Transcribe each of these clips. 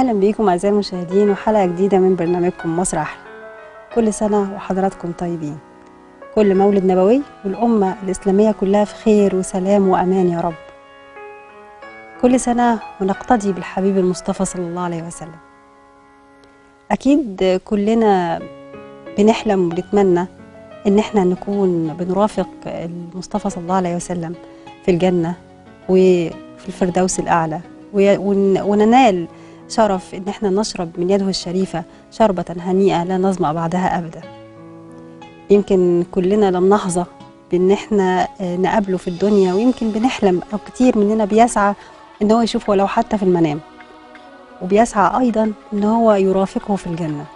اهلا بيكم اعزائي المشاهدين وحلقه جديده من برنامجكم مصر احلى. كل سنه وحضراتكم طيبين، كل مولد نبوي والامه الاسلاميه كلها في خير وسلام وامان يا رب. كل سنه ونقتدي بالحبيب المصطفى صلى الله عليه وسلم. اكيد كلنا بنحلم ونتمنى ان احنا نكون بنرافق المصطفى صلى الله عليه وسلم في الجنه وفي الفردوس الاعلى، وننال شرف ان احنا نشرب من يده الشريفه شربه هنيئه لا نظمأ بعدها ابدا. يمكن كلنا لم نحظى بان احنا نقابله في الدنيا، ويمكن بنحلم او كتير مننا بيسعى ان هو يشوفه ولو حتى في المنام، وبيسعى ايضا ان هو يرافقه في الجنه.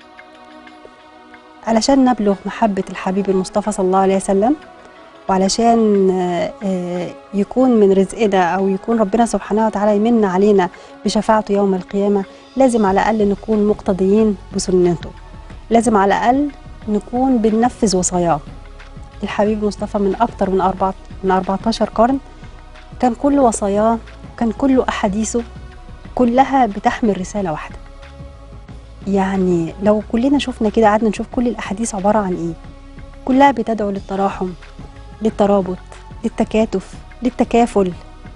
علشان نبلغ محبه الحبيب المصطفى صلى الله عليه وسلم، وعلشان يكون من رزقنا أو يكون ربنا سبحانه وتعالى يمن علينا بشفاعته يوم القيامة، لازم على الأقل نكون مقتديين بسنته، لازم على الأقل نكون بننفذ وصاياه. الحبيب المصطفى من أكتر من 14 قرن كان كل وصاياه، كان كل أحاديثه كلها بتحمل رسالة واحدة. يعني لو كلنا شفنا كده قعدنا نشوف كل الأحاديث عبارة عن إيه، كلها بتدعو للتراحم، للترابط، للتكاتف، للتكافل.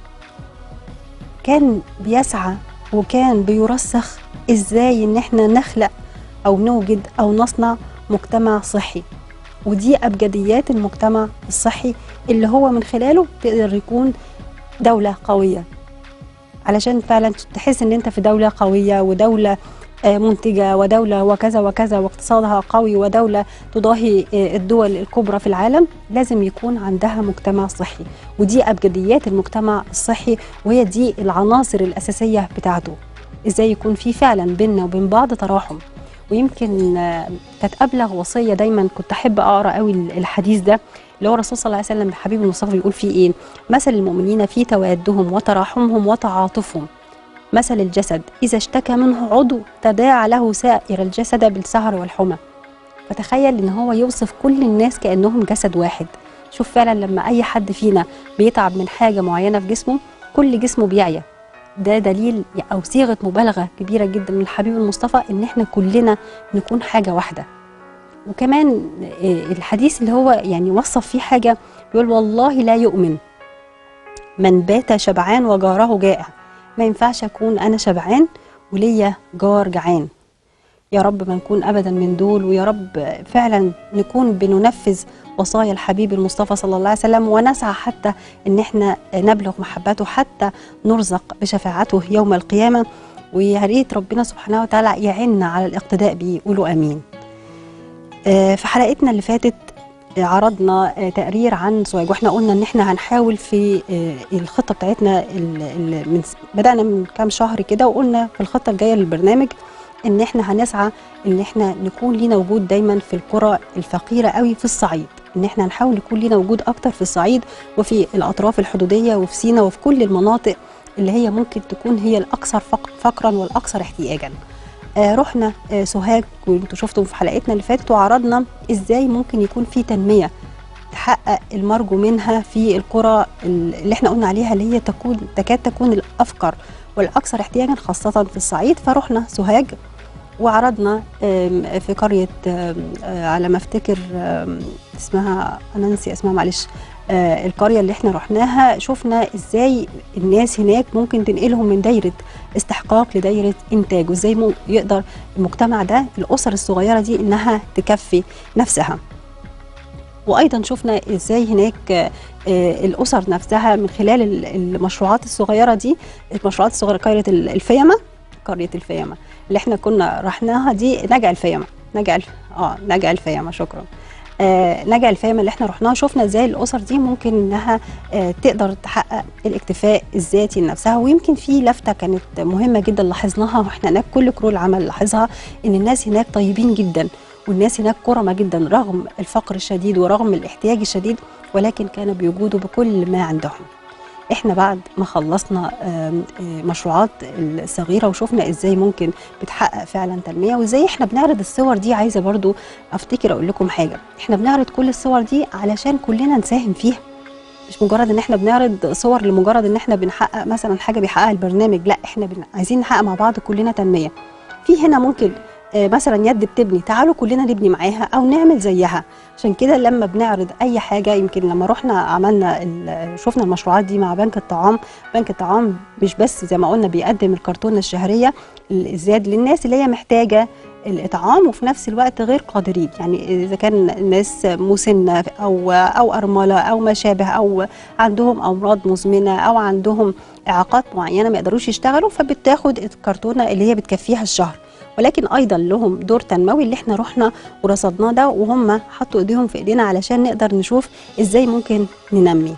كان بيسعى وكان بيرسخ ازاي ان احنا نخلق او نوجد او نصنع مجتمع صحي، ودي ابجديات المجتمع الصحي اللي هو من خلاله تقدر يكون دولة قوية. علشان فعلا تحس ان انت في دولة قوية ودولة منتجة ودولة وكذا وكذا واقتصادها قوي ودولة تضاهي الدول الكبرى في العالم، لازم يكون عندها مجتمع صحي، ودي أبجديات المجتمع الصحي، وهي دي العناصر الأساسية بتاعته. إزاي يكون في فعلا بيننا وبين بعض تراحم. ويمكن كانت أبلغ وصية دايما كنت أحب أقرأ قوي الحديث ده، اللي هو الرسول صلى الله عليه وسلم الحبيب المصطفى بيقول فيه إيه: مثل المؤمنين في توادهم وتراحمهم وتعاطفهم مثل الجسد إذا اشتكى منه عضو تداعى له سائر الجسد بالسهر والحمى. فتخيل إن هو يوصف كل الناس كأنهم جسد واحد. شوف فعلا لما أي حد فينا بيتعب من حاجة معينة في جسمه، كل جسمه بيعيا. ده دليل أو صيغة مبالغة كبيرة جدا من الحبيب المصطفى إن احنا كلنا نكون حاجة واحدة. وكمان الحديث اللي هو يعني وصف فيه حاجة، بيقول: والله لا يؤمن من بات شبعان وجاره جائع. ما ينفعش أكون أنا شبعان وليا جار جعان. يا رب ما نكون أبدا من دول، ويا رب فعلا نكون بننفذ وصايا الحبيب المصطفى صلى الله عليه وسلم، ونسعى حتى إن احنا نبلغ محبته، حتى نرزق بشفاعته يوم القيامة. ويا ريت ربنا سبحانه وتعالى يعيننا على الاقتداء بيه. قولوا آمين. في حلقتنا اللي فاتت عرضنا تقرير عن سوهاج، واحنا قلنا ان احنا هنحاول في الخطه بتاعتنا بدانا من كام شهر كده، وقلنا في الخطه الجايه للبرنامج ان احنا هنسعى ان احنا نكون لينا وجود دايما في القرى الفقيره قوي في الصعيد، ان احنا نحاول يكون لينا وجود اكتر في الصعيد وفي الاطراف الحدوديه وفي سيناء وفي كل المناطق اللي هي ممكن تكون هي الاكثر فقرا والاكثر احتياجا. رحنا سوهاج وانتوا شفتوا في حلقتنا اللي فاتت، وعرضنا ازاي ممكن يكون في تنميه تحقق المرجو منها في القرى اللي احنا قلنا عليها، اللي هي تكاد تكون الافقر والاكثر احتياجا خاصه في الصعيد. فرحنا سوهاج وعرضنا في قريه على ما افتكر اسمها، انا ناسي اسمها معلش، القريه اللي احنا رحناها، شفنا ازاي الناس هناك ممكن تنقلهم من دايره استحقاق لدايره انتاج، وازاي يقدر المجتمع ده الاسر الصغيره دي انها تكفي نفسها. وايضا شفنا ازاي هناك الاسر نفسها من خلال المشروعات الصغيره دي، المشروعات الصغيره، قريه الفيامه اللي احنا كنا رحناها دي، نجع الفيامه شكرا. نجع الفيامه اللي احنا رحناها، شفنا ازاي الاسر دي ممكن انها تقدر تحقق الاكتفاء الذاتي لنفسها. ويمكن في لفته كانت مهمه جدا لاحظناها واحنا هناك، كل كرو العمل لاحظها، ان الناس هناك طيبين جدا، والناس هناك كرمة جدا رغم الفقر الشديد ورغم الاحتياج الشديد، ولكن كانوا بيجودوا بكل ما عندهم. احنا بعد ما خلصنا مشروعات الصغيره وشفنا ازاي ممكن بتحقق فعلا تنميه، وازاي احنا بنعرض الصور دي. عايزه برضو افتكر اقول لكم حاجه، احنا بنعرض كل الصور دي علشان كلنا نساهم فيها. مش مجرد ان احنا بنعرض صور لمجرد ان احنا بنحقق مثلا حاجه بيحققها البرنامج، لا احنا عايزين نحقق مع بعض كلنا تنميه. في هنا ممكن مثلا يد بتبني، تعالوا كلنا نبني معاها او نعمل زيها. عشان كده لما بنعرض اي حاجه، يمكن لما رحنا عملنا شفنا المشروعات دي مع بنك الطعام، بنك الطعام مش بس زي ما قلنا بيقدم الكرتونه الشهريه الزياد للناس اللي هي محتاجه الاطعام وفي نفس الوقت غير قادرين، يعني اذا كان ناس مسنه او ارمله او ما شابه، او عندهم امراض مزمنه او عندهم اعاقات معينه ما يقدروش يشتغلوا، فبتاخد الكرتونه اللي هي بتكفيها الشهر. ولكن ايضا لهم دور تنموي اللي احنا رحنا ورصدناه ده، وهم حطوا ايديهم في ايدينا علشان نقدر نشوف ازاي ممكن ننمي.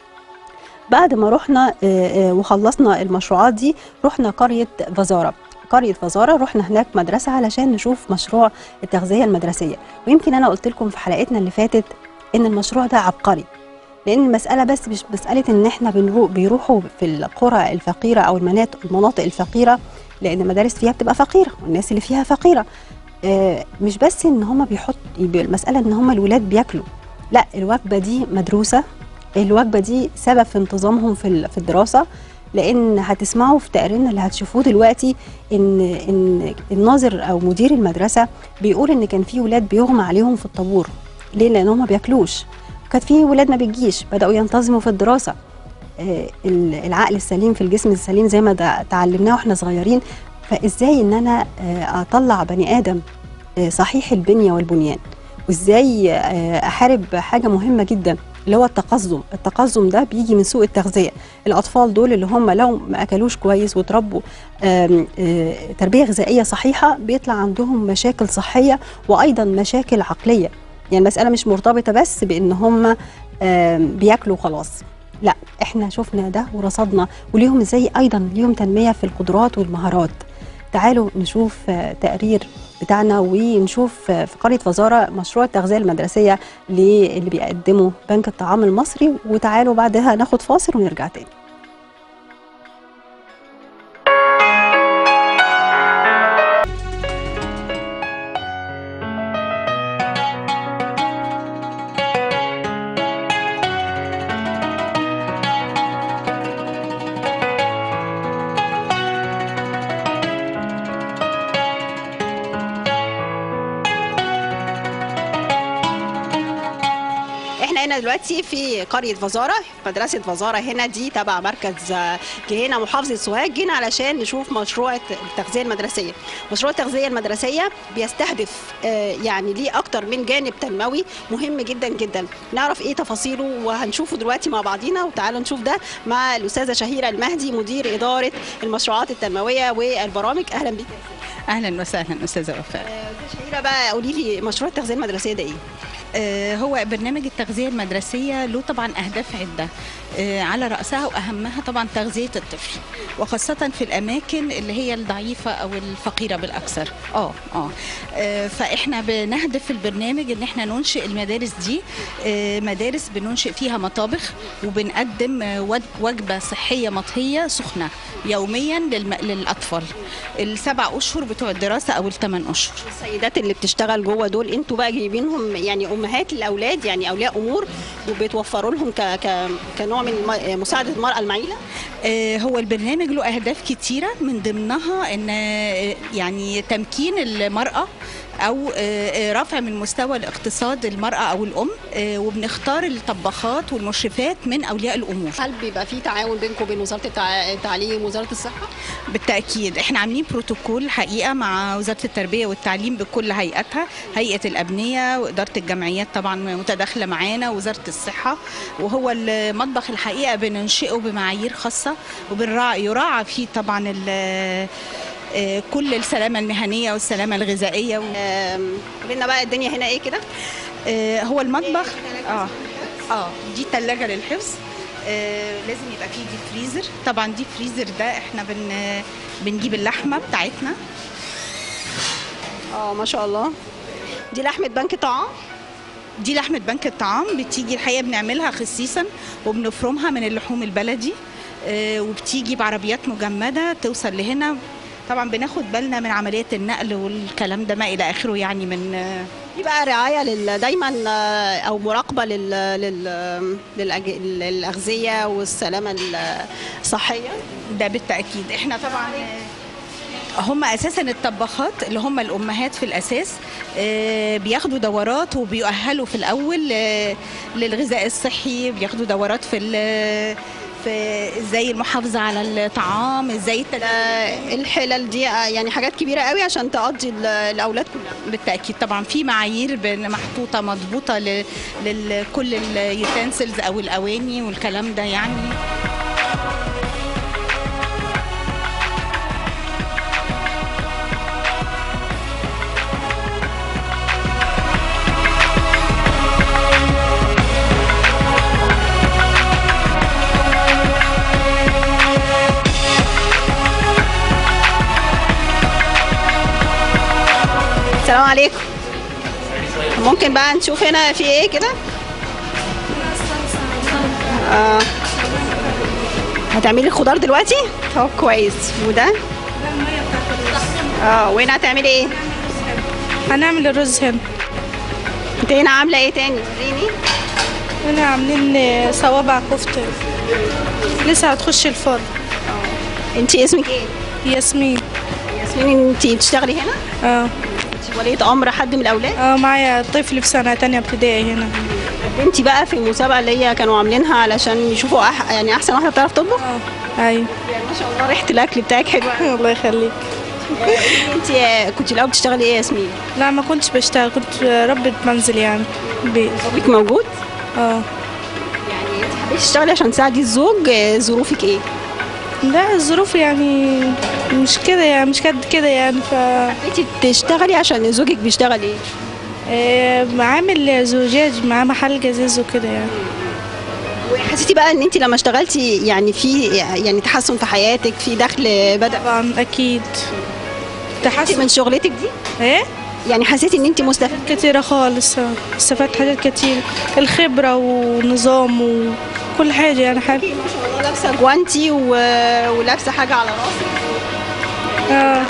بعد ما رحنا وخلصنا المشروعات دي، رحنا قريه فزاره. قريه فزاره رحنا هناك مدرسه علشان نشوف مشروع التغذيه المدرسيه. ويمكن انا قلت لكم في حلقتنا اللي فاتت ان المشروع ده عبقري، لان المساله بس مش مساله ان احنا بيروحوا في القرى الفقيره او المناطق الفقيره، لان المدارس فيها بتبقى فقيره والناس اللي فيها فقيره. مش بس ان هم المساله ان هم الولاد بياكلوا، لا الوجبه دي مدروسه، الوجبه دي سبب في انتظامهم في الدراسه. لان هتسمعوا في تقريرنا اللي هتشوفوه دلوقتي ان الناظر او مدير المدرسه بيقول ان كان في ولاد بيغمى عليهم في الطابور. ليه؟ لان هم ما بياكلوش. كانت في ولاد ما بتجيش، بداوا ينتظموا في الدراسه. العقل السليم في الجسم السليم زي ما تعلمناه واحنا صغيرين. فازاي ان انا اطلع بني ادم صحيح البنيه والبنيان، وازاي احارب حاجه مهمه جدا اللي هو التقزم. التقزم ده بيجي من سوء التغذيه. الاطفال دول اللي هم لو ما اكلوش كويس وتربوا تربيه غذائيه صحيحه، بيطلع عندهم مشاكل صحيه وايضا مشاكل عقليه. يعني المساله مش مرتبطه بس بان هم بياكلوا خلاص، لا احنا شفنا ده ورصدنا، وليهم ازاي ايضا ليهم تنميه في القدرات والمهارات. تعالوا نشوف تقرير بتاعنا ونشوف في قريه فزاره مشروع التغذيه المدرسيه اللي بيقدمه بنك الطعام المصري، وتعالوا بعدها ناخد فاصل ونرجع تاني. احنا هنا دلوقتي في قريه فزاره، مدرسه فزاره هنا دي تبع مركز جهينه محافظه سوهاج. جينا علشان نشوف مشروع التغذيه المدرسيه. مشروع التغذيه المدرسيه بيستهدف يعني ليه اكتر من جانب تنموي مهم جدا جدا. نعرف ايه تفاصيله وهنشوفه دلوقتي مع بعضينا، وتعالوا نشوف ده مع الاستاذه شهيره المهدي مدير اداره المشروعات التنمويه والبرامج. اهلا بيك. اهلا وسهلا استاذه وفاء. شهيره بقى قولي لي مشروع التغذيه المدرسيه ده ايه؟ هو برنامج التغذية المدرسية له طبعا أهداف عدة، على رأسها وأهمها طبعا تغذية الطفل، وخاصة في الأماكن اللي هي الضعيفة أو الفقيرة بالأكثر. فإحنا بنهدف في البرنامج إن إحنا ننشئ المدارس دي مدارس بننشئ فيها مطابخ، وبنقدم وجبة صحية مطهية سخنة يوميا للأطفال ال7 أشهر بتوع الدراسة أو ال8 أشهر. السيدات اللي بتشتغل جوه دول انتوا بقى جايبينهم يعني امهات الاولاد، يعني اولياء امور، وبتوفروا لهم كنوع من مساعده المراه المعيله؟ هو البرنامج له اهداف كتيره، من ضمنها ان يعني تمكين المراه او رفع من مستوى الاقتصاد المراه او الام، وبنختار الطباخات والمشرفات من اولياء الامور. هل بيبقى في تعاون بينكم وبين وزاره التعليم ووزاره الصحه؟ بالتاكيد، احنا عاملين بروتوكول حقيقه مع وزاره التربيه والتعليم بكل هيئاتها، هيئه الابنيه واداره الجمعيات طبعا متداخله معانا، ووزاره الصحه. وهو المطبخ الحقيقه بننشئه بمعايير خاصه، ويراعى فيه طبعا كل السلامة المهنية والسلامة الغذائية. قولنا بقى الدنيا هنا ايه كده؟ هو المطبخ دي ثلاجة للحفظ، لازم يبقى فيه دي فريزر. طبعا دي فريزر ده احنا بنجيب اللحمة بتاعتنا. ما شاء الله. دي لحمة بنك الطعام؟ دي لحمة بنك الطعام، بتيجي الحقيقة بنعملها خصيصا وبنفرمها من اللحوم البلدي، وبتيجي بعربيات مجمدة توصل لهنا طبعا بناخد بالنا من عمليه النقل والكلام ده ما الى اخره، يعني من في بقى رعايه دايما او مراقبه للاغذيه والسلامه الصحيه. ده بالتاكيد. احنا طبعا هم اساسا الطباخات اللي هم الامهات في الاساس بياخدوا دورات وبيؤهلوا في الاول للغذاء الصحي، بياخدوا دورات في ازاي المحافظه على الطعام، ازاي الحلل دي يعني حاجات كبيره قوي عشان تقضي الاولاد كلها. بالتاكيد طبعا في معايير محطوطه مضبوطه لكل اليوتنسلز او الاواني والكلام ده يعني. السلام عليكم. ممكن بقى نشوف هنا في ايه كده؟ هتعملي الخضار دلوقتي؟ طب كويس. وده؟ وهنا هتعملي ايه؟ هنعمل الرز هنا. انت هنا عامله ايه تاني؟ وريني. هنا عاملين صوابع كفته لسه هتخش الفرن. انت اسمك ايه؟ ياسمين. ياسمين، انت بتشتغلي هنا؟ ولية امر حد من الاولاد؟ معايا طفل في سنه تانية ابتدائي هنا. انت بقى في المسابقه اللي هي كانوا عاملينها علشان يشوفوا يعني احسن واحده بتعرف تطبخ؟ ايوه. يعني ما شاء الله ريحه الاكل بتاعك حلوه. الله يخليك. انت كنت الاول بتشتغلي ايه يا ياسمين؟ لا ما كنتش بشتغل، كنت ربة منزل يعني. زوجك موجود؟ يعني انت حبيتي تشتغلي عشان تساعدي الزوج، ظروفك ايه؟ لا الظروف يعني مش كده يعني، مش قد كده يعني. حبيتي تشتغلي عشان زوجك بيشتغل ايه؟ عامل زجاج، معاه محل جزاز وكده يعني. وحسيتي بقى ان انت لما اشتغلتي يعني في يعني تحسن في حياتك، في دخل بدأ؟ طبعا اكيد تحسن من شغلتك دي؟ ايه؟ يعني حسيتي ان انت مستفيده؟ كتيرة خالص. استفدت حاجات كتير، الخبرة ونظام وكل حاجة يعني. حاجة ما شاء الله لابسة جوانتي ولابسة حاجة على راسك.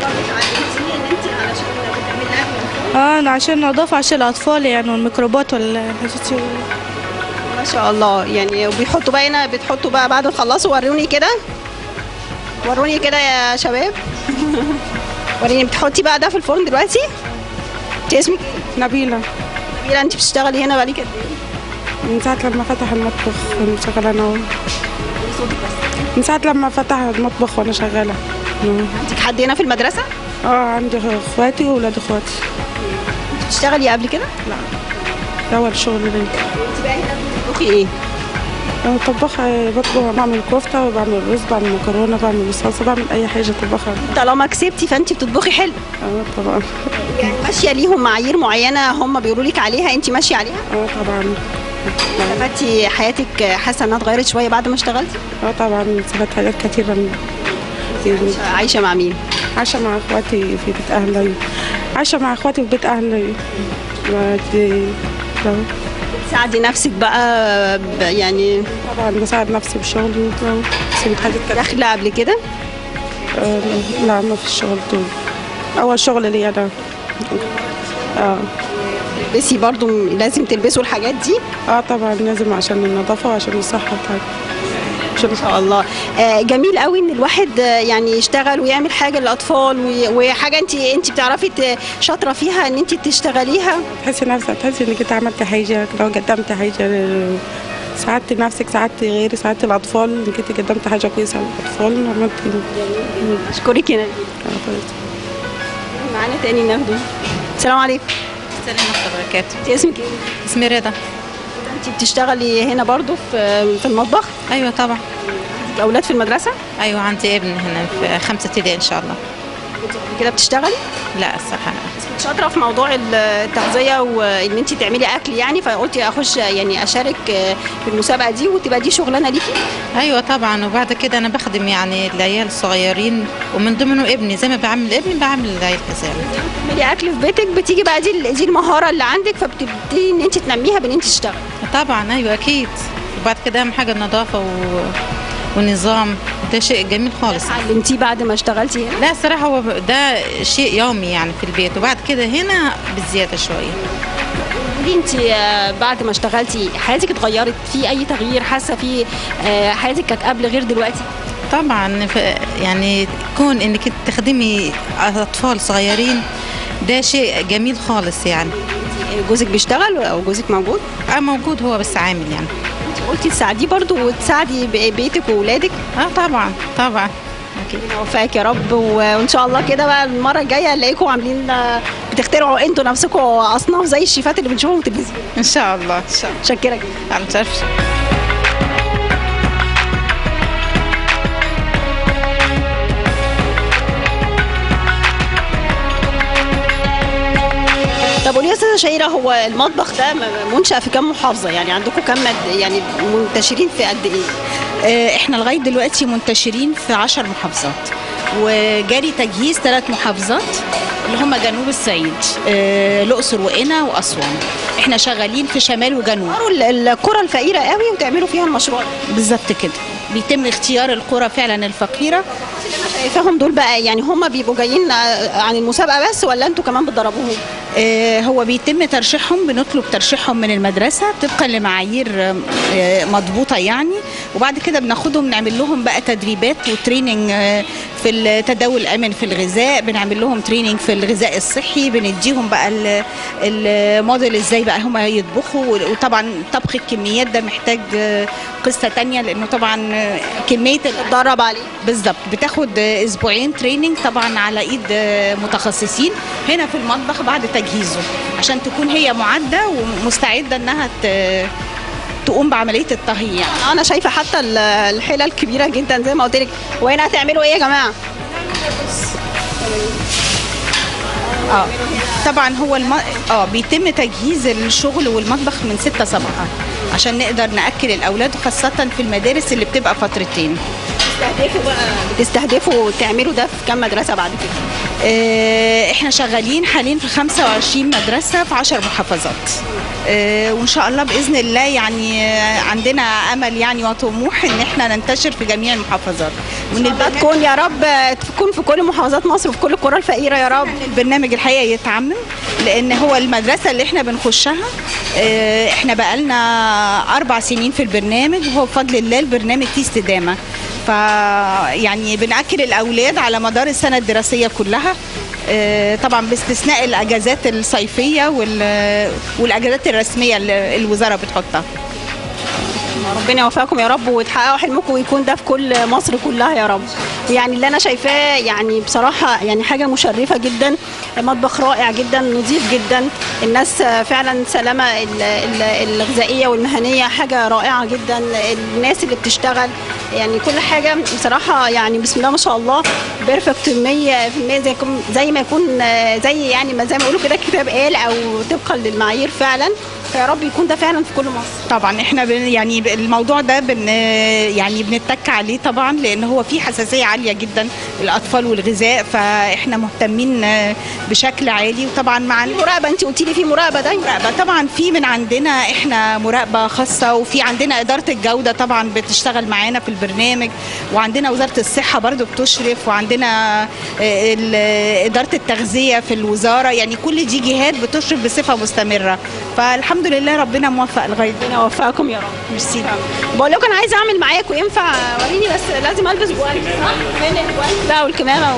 انا عشان نظافة عشان الاطفال يعني، والميكروبات والحاجات. ما شاء الله. يعني وبيحطوا بقى هنا، بتحطوا بقى بعد ما تخلصوا. وروني كده، وروني كده يا شباب. وريني بتحطي بقى ده في الفرن دلوقتي. انت اسمك ايه؟ نبيلة. نبيلة، انت بتشتغلي هنا بقالك قد ايه؟ من ساعة لما فتح المطبخ وانا شغالة انا. من ساعة لما فتح المطبخ وانا شغالة. عندك حد هنا في المدرسة؟ عندي اخواتي واولاد اخواتي. انت بتشتغلي قبل كده؟ لا، ده اول شغل ليا. انت بقى هنا بتطبخي ايه؟ انا طباخة، بعمل كفتة وبعمل رز، بعمل مكرونة، بعمل صلصة، بعمل اي حاجة طبخها. طالما كسبتي فانت بتطبخي حلو. طبعا. يعني ماشية ليهم معايير معينة هم بيقولوا لك عليها، انت ماشية عليها؟ طبعا. استفدتي حياتك، حاسة انها اتغيرت شوية بعد ما اشتغلتي؟ طبعا استفدت حاجات كتيرة. عايشة مع مين؟ عايشة مع اخواتي في بيت اهلي. عايشة مع اخواتي في بيت اهلي. بتساعدي نفسك بقى يعني؟ طبعا بساعد نفسي بشغلي. سويت حاجات كتير. داخلة قبل كده؟ لا ما في الشغل دول. اول شغل لي انا. تلبسي برضو، لازم تلبسوا الحاجات دي؟ طبعا لازم عشان النظافة وعشان الصحة بتاعتي. ما شاء الله. جميل قوي ان الواحد يعني يشتغل ويعمل حاجه للاطفال، وحاجه انت بتعرفي شاطره فيها ان انت تشتغليها. تحسي نفسك، تحسي انك انت عملتي حاجه لو قدمت حاجه، ساعدتي نفسك، ساعدتي غيري، ساعدتي الاطفال، انك انت قدمت حاجه كويسه للاطفال. عملتي. اشكرك يا نبيل. معانا تاني ناخده. السلام عليكم. السلام ورحمه الله وبركاته. انت اسمك ايه؟ اسمي رضا. انت بتشتغلي هنا برضو في المطبخ؟ ايوه طبعا. عندك اولاد في المدرسه؟ ايوه عندي ابن هنا في 5 ابتدائي ان شاء الله. كده بتشتغلي؟ لا الصراحه كنت شاطره في موضوع التغذيه وان انت تعملي اكل يعني، فقلتي اخش يعني اشارك في المسابقه دي وتبقى دي شغلانه ليكي؟ ايوه طبعا. وبعد كده انا بخدم يعني العيال الصغيرين، ومن ضمنه ابني، زي ما بعمل ابني بعمل العيال كذلك. تعملي اكل في بيتك، بتيجي بقى دي المهاره اللي عندك، فبتبتدي ان انت تنميها بان انت تشتغلي. طبعا ايوه اكيد. وبعد كده اهم حاجه النظافه ونظام. ده شيء جميل خالص. اتعلمتيه بعد ما اشتغلتي هنا؟ لا صراحة هو ده شيء يومي يعني في البيت، وبعد كده هنا بالزيادة شوية. قولي انت بعد ما اشتغلتي حياتك اتغيرت؟ في اي تغيير حاسه في حياتك كانت قبل غير دلوقتي؟ طبعا يعني كون انك تخدمي اطفال صغيرين ده شيء جميل خالص يعني. جوزك بيشتغل او جوزك موجود؟ موجود هو بس عامل يعني. انت قلتي تساعديه برضو وتساعدي بيتك واولادك؟ طبعا طبعا. ربنا يوفقك يا رب، وان شاء الله كده بقى المره الجايه نلاقيكم عاملين بتخترعوا انتوا نفسكم اصناف زي الشيفات اللي بنشوفهم في التلفزيون. ان شاء الله ان شاء الله. متشكره جدا. على الشرف. طب قولي يا استاذه شهيره، هو المطبخ ده منشأ في كام محافظه؟ يعني عندكم كام يعني منتشرين في قد ايه؟ احنا لغايه دلوقتي منتشرين في 10 محافظات، وجاري تجهيز 3 محافظات اللي هم جنوب الصعيد، الاقصر وقنا واسوان. احنا شغالين في شمال وجنوب. القرى الفقيره قوي وتعملوا فيها المشروع بالظبط كده. بيتم اختيار القرى فعلا الفقيره. انا شايفاهم دول بقى، يعني هم بيبقوا جايين عن المسابقه بس ولا انتوا كمان بتدربوهم؟ هو بيتم ترشيحهم، بنطلب ترشيحهم من المدرسه طبقا لمعايير مضبوطه يعني، وبعد كده بناخدهم نعمل لهم بقى تدريبات وتريننج في التداول الامن في الغذاء، بنعمل لهم تريننج في الغذاء الصحي، بنديهم بقى الموديل ازاي بقى هم يطبخوا. وطبعا طبخ الكميات ده محتاج قصه تانية، لانه طبعا كميه تتدرب عليه. بالظبط. بتاخد اسبوعين تريننج طبعا على ايد متخصصين هنا في المطبخ بعد تجهيزه، عشان تكون هي معده ومستعده انها تقوم بعمليه الطهي يعني. انا شايفه حتى الحله الكبيره جدا زي ما قلت لك. وهنا هتعملوا ايه يا جماعه؟ طبعا هو بيتم تجهيز الشغل والمطبخ من 6 صباحا عشان نقدر ناكل الاولاد، خاصه في المدارس اللي بتبقى فترتين. بتستهدفوا تعملوا ده في كام مدرسه بعد كده؟ احنا شغالين حاليا في 25 مدرسه في 10 محافظات، وان شاء الله باذن الله يعني عندنا امل يعني وطموح ان احنا ننتشر في جميع المحافظات، وان البلد تكون يا رب تكون في كل محافظات مصر وفي كل القرى الفقيره يا رب. البرنامج الحقيقه يتعمم، لان هو المدرسه اللي احنا بنخشها احنا بقالنا 4 سنين في البرنامج، وهو بفضل الله البرنامج فيه استدامه. يعني بنأكل الأولاد على مدار السنة الدراسية كلها، طبعا باستثناء الأجازات الصيفية والأجازات الرسمية اللي الوزارة بتحطها. ربنا يوفقكم يا رب وتحققوا حلمكم ويكون ده في كل مصر كلها يا رب. يعني اللي انا شايفاه يعني بصراحه يعني حاجه مشرفه جدا، مطبخ رائع جدا، نظيف جدا، الناس فعلا سلامه الغذائيه والمهنيه حاجه رائعه جدا، الناس اللي بتشتغل يعني كل حاجه بصراحه يعني بسم الله ما شاء الله بيرفكت 100% زي ما يكون زي يعني ما زي ما يقولوا كده الكتاب قال او طبقا للمعايير فعلا. فيا رب يكون ده فعلا في كل مصر. طبعا احنا يعني الموضوع ده يعني بنتك عليه طبعا، لان هو فيه حساسيه عاليه جدا الاطفال والغذاء، فاحنا مهتمين بشكل عالي. وطبعا مع المراقبه، انت قلتي لي في مراقبه دايما. مراقبه طبعا في من عندنا احنا مراقبه خاصه، وفي عندنا اداره الجوده طبعا بتشتغل معانا في البرنامج، وعندنا وزاره الصحه برضو بتشرف، وعندنا اداره التغذيه في الوزاره، يعني كل دي جهات بتشرف بصفه مستمره. فالحمد لله ربنا موفق لغايه ربنا يوفقكم يا رب. ميرسي. بقول لكم انا عايزه اعمل معاكم، ينفع وريني بس لازم البس جوانتي صح؟ فين الجوانتي بقى والكمامه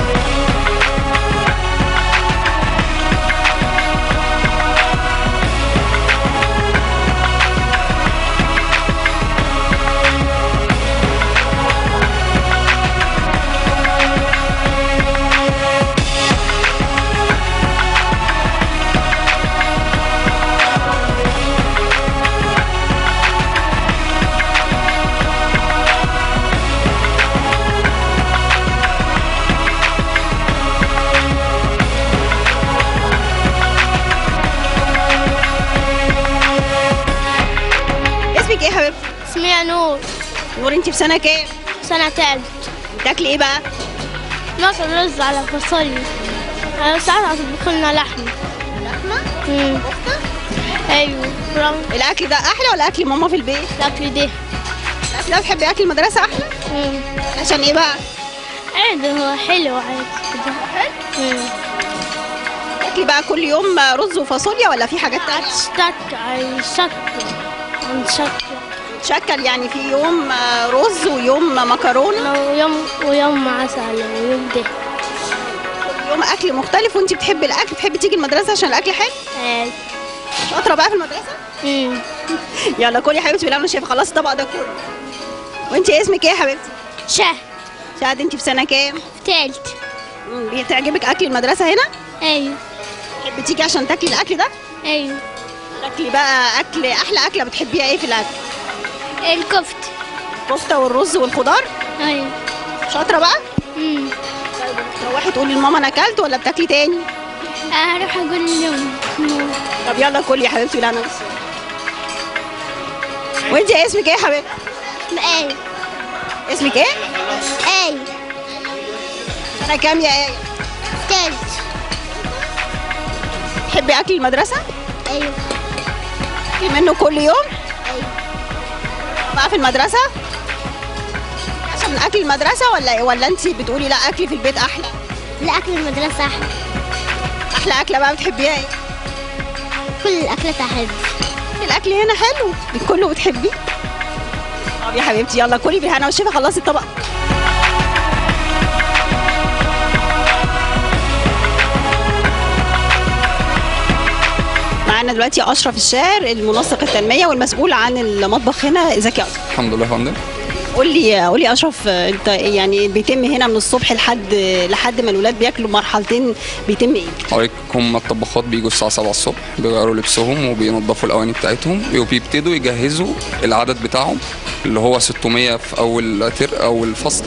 ايه يا حبيبتي؟ اسمي نور. نور، انت في سنه كام؟ سنة تالت. بتاكلي ايه بقى؟ باكل رز على فاصوليا. ساعات هتطبخ لنا لحمة. لحمة؟ كفتة؟ ايوه. الاكل ده احلى ولا اكل ماما في البيت؟ الاكل ده. الاكل ده بتحبي اكل المدرسه احلى؟ عشان ايه بقى؟ عادي، هو حلو عادي كده. حلو. اكلي بقى كل يوم رز وفاصوليا ولا في حاجات تانية؟ شكل يعني في يوم رز ويوم مكرونه ويوم عسل ويوم ده. كل يوم اكل مختلف. وانت بتحبي الاكل، بتحبي تيجي المدرسه عشان الاكل حلو؟ شاطره بقى في المدرسه؟ يلا كلي يا حبيبتي بالله، انا شايفه خلاص الطبق ده كله. وانت اسمك ايه يا حبيبتي؟ شهد. انت في سنه كام؟ تالت. بتعجبك اكل المدرسه هنا؟ ايوه. تحبي تيجي عشان تاكلي الاكل ده؟ ايوه. تاكلي بقى اكل، احلى اكله بتحبيها ايه في الاكل؟ الكفته والرز والخضار؟ ايوه. شاطره بقى؟ طيب تروحي تقولي لماما انا اكلت ولا بتاكلي تاني؟ هروح اقول لهم. طب يلا كلي يا حبيبتي. لا انا وانت اسمك ايه يا حبيبتي؟ ايه. اسمك ايه؟ ايه. سنه كام يا ايه؟ تالت. تحبي اكل المدرسه؟ ايوه. في منه كل يوم؟ ايوه. بقى في المدرسه؟ عشان اكل المدرسه ولا انت بتقولي لا اكلي في البيت احلى؟ لا، اكل المدرسه احلى. احلى اكله بقى بتحبيها ايه؟ كل الاكلات احلى. الاكل هنا حلو كله بتحبيه؟ طب يا حبيبتي يلا كلي بالهنا والشفا. خلصي الطبق. معانا دلوقتي اشرف الشاعر، المنسق التنميه والمسؤول عن المطبخ هنا. ازيك يا اشرف؟ الحمد لله يا فندم. قول لي اشرف، انت يعني بيتم هنا من الصبح لحد ما الولاد بياكلوا مرحلتين بيتم ايه؟ حضرتك هم الطباخات بيجوا الساعه 7 الصبح، بيغيروا لبسهم وبينظفوا الاواني بتاعتهم وبيبتدوا يجهزوا العدد بتاعهم اللي هو 600 في اول اول فصل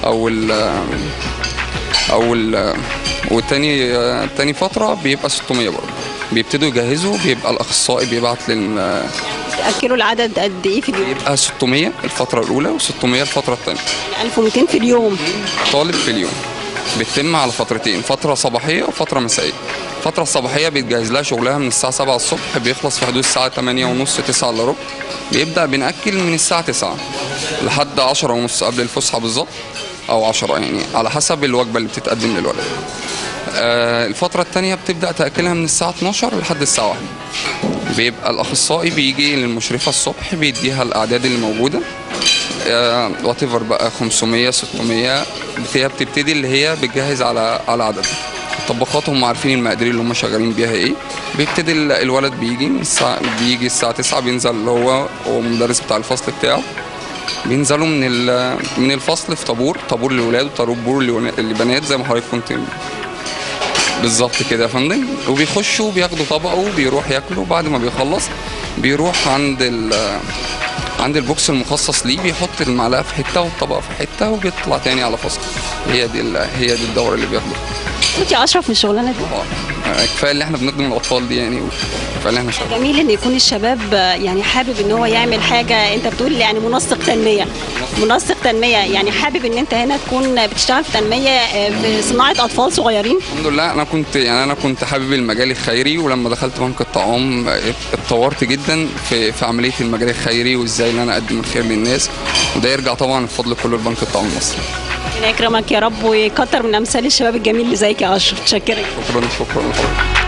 تاني فتره بيبقى 600 برضه. بيبتدوا يجهزوا، بيبقى الاخصائي بيبعت تاكلوا العدد قد ايه في اليوم؟ بيبقى 600 الفتره الاولى و600 الفتره الثانيه. 1200 في اليوم طالب في اليوم. بتتم على فترتين، فتره صباحيه وفتره مسائيه. الفتره الصباحيه بيتجهز لها شغلها من الساعه 7 الصبح، بيخلص في حدود الساعه 8:30 9 الا ربع. بيبدا بناكل من الساعه 9 لحد 10:30 قبل الفسحه بالظبط، او 10 يعني على حسب الوجبه اللي بتتقدم للولد. الفترة الثانية بتبدأ تأكلها من الساعة 12 لحد الساعة 1. بيبقى الأخصائي بيجي للمشرفة الصبح، بيديها الأعداد اللي موجودة وات ايفر بقى 500 600. هي بتبتدي اللي هي بتجهز على عدد. الطباخات هم عارفين المقادير اللي هم شغالين بيها ايه. بيبتدي الولد بيجي الساعة 9، بينزل اللي هو المدرس بتاع الفصل بتاعه. بينزلوا من الفصل في طابور للولاد وطابور للبنات زي ما حضرتك كنت بالظبط كده يا فندم. وبيخشوا بياخدوا طبقه وبيروح ياكلوا. بعد ما بيخلص بيروح عند البوكس المخصص ليه، بيحط المعلقه في حته والطبق في حته وبيطلع تاني على فصل. هي دي الدوره اللي بياخدوها. انت يا اشرف من الشغلانه دي؟ كفايه اللي احنا بنخدم الاطفال دي يعني، كفايه اللي احنا شغالين. جميل ان يكون الشباب يعني حابب ان هو يعمل حاجه. انت بتقول يعني منسق تنميه يعني حابب ان انت هنا تكون بتشتغل في تنميه في صناعه اطفال صغيرين. الحمد لله. انا كنت حابب المجال الخيري، ولما دخلت بنك الطعام اتطورت جدا في عمليه المجال الخيري وازاي ان انا اقدم الخير للناس. وده يرجع طبعا الفضل كله لبنك الطعام المصري. ربنا يكرمك يا رب ويكتر من امثال الشباب الجميل اللي زيك يا اشرف. متشكره. شكرا لحضرتك.